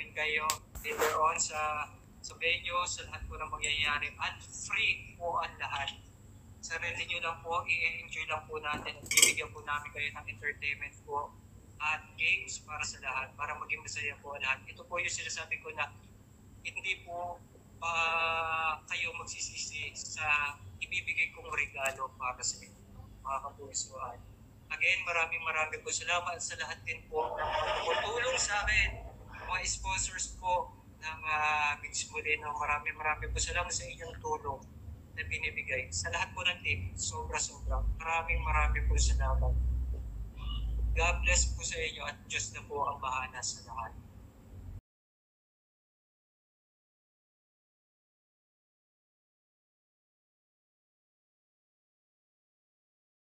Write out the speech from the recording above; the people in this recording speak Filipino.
namin kayo later on sa venue, sa lahat po ng mangyayari. At free po ang lahat. Sarili nyo lang po, i-enjoy lang po natin at bibigyan po namin kayo ng entertainment po at games para sa lahat, para maging masaya po lahat. Ito po yung sinasabi ko na hindi po kayo magsisisi sa ibibigay kong regalo para sa inyo, mga kapusuan. Again, maraming po salamat sa lahat din po ng tumulong sa akin, mga sponsors po ng Beach Molino. Maraming po salamat sa inyong tulong na binibigay. Sa lahat po ng team, sobra-sobra. Maraming po salamat. God bless po sa inyo at Diyos na po ang bahala sa lahat.